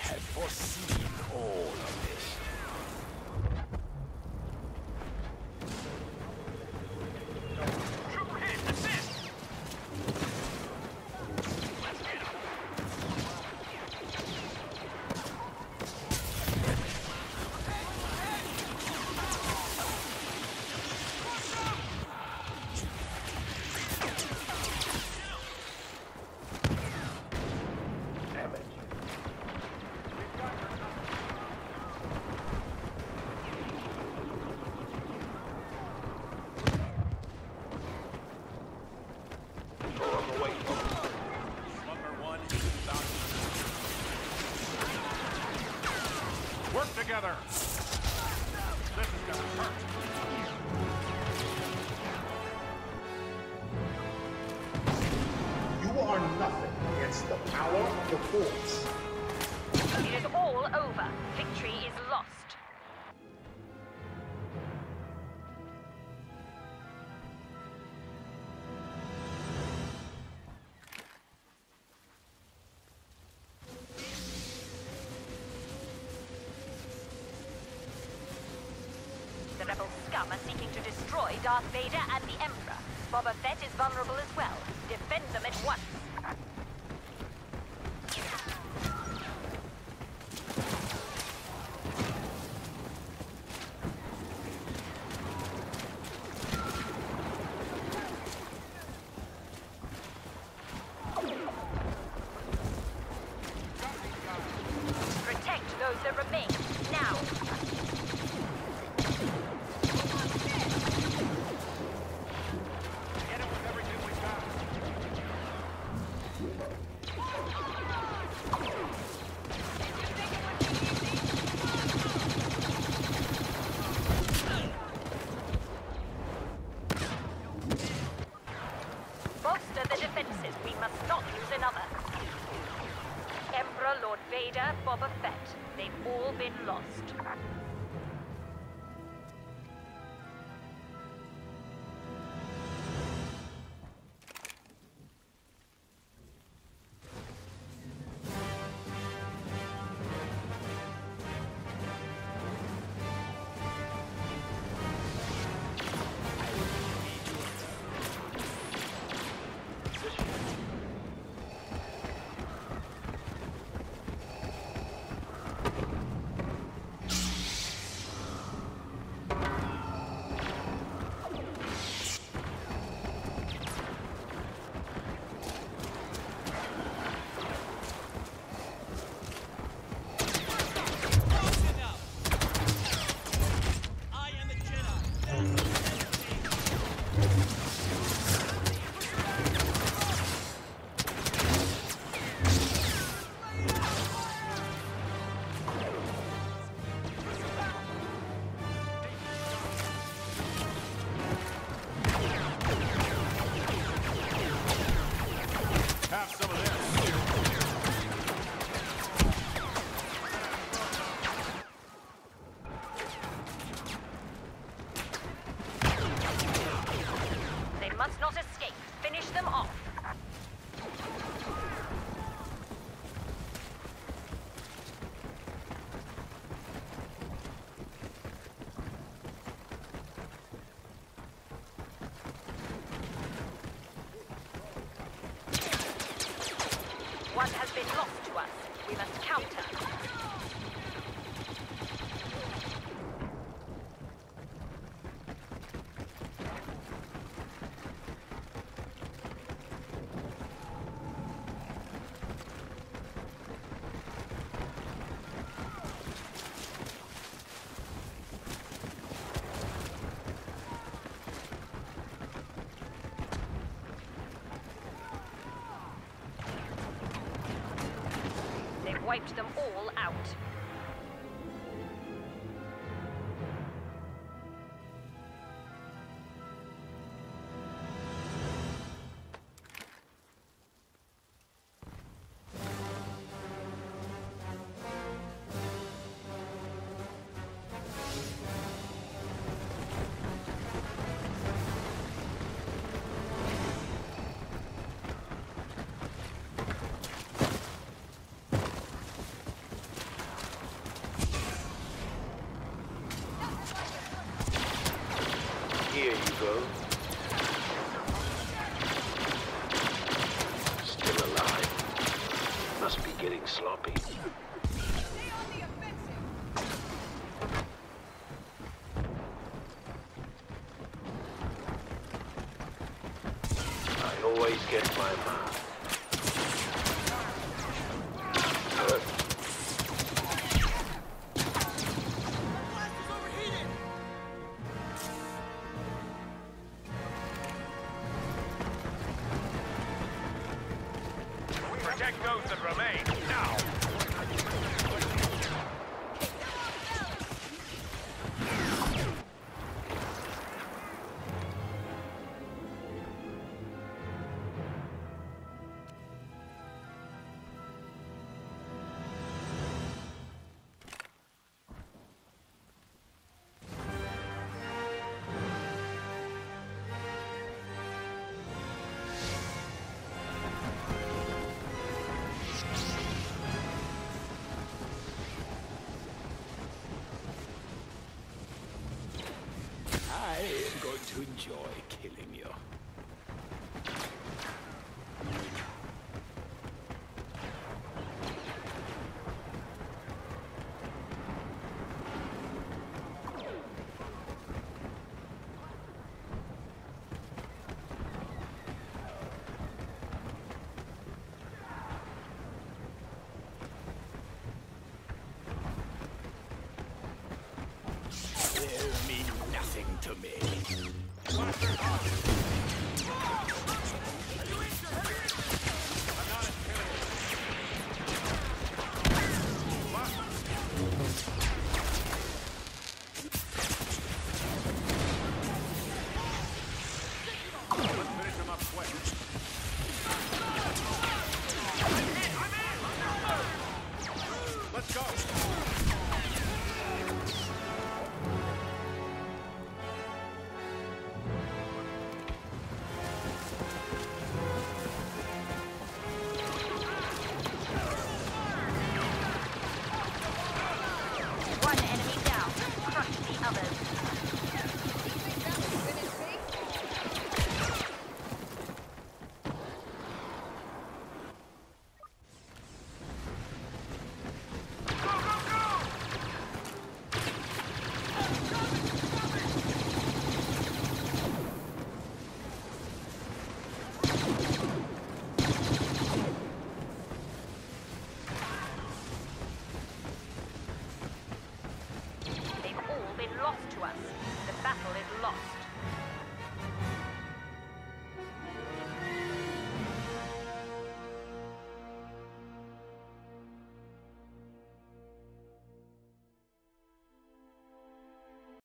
had foreseen all of this. Work together! This is gonna hurt. You are nothing against the power of the Force. It is all over. Victory is lost. The rebel scum are seeking to destroy Darth Vader and the Emperor. Boba Fett is vulnerable as well. Defend them at once. Protect those that remain, now! Get it with everything we got. Bolster the defenses. We must not lose another. Emperor, Lord Vader, Boba Fett. They've all been lost. Have some of this. They must not escape. Finish them off. One has been lost to us. We must counter. They've wiped them all out. I always get my mark. Protect those that remain, now! I am going to enjoy killing you. They mean nothing to me. Let's finish him up quick. I'm in! Let's go!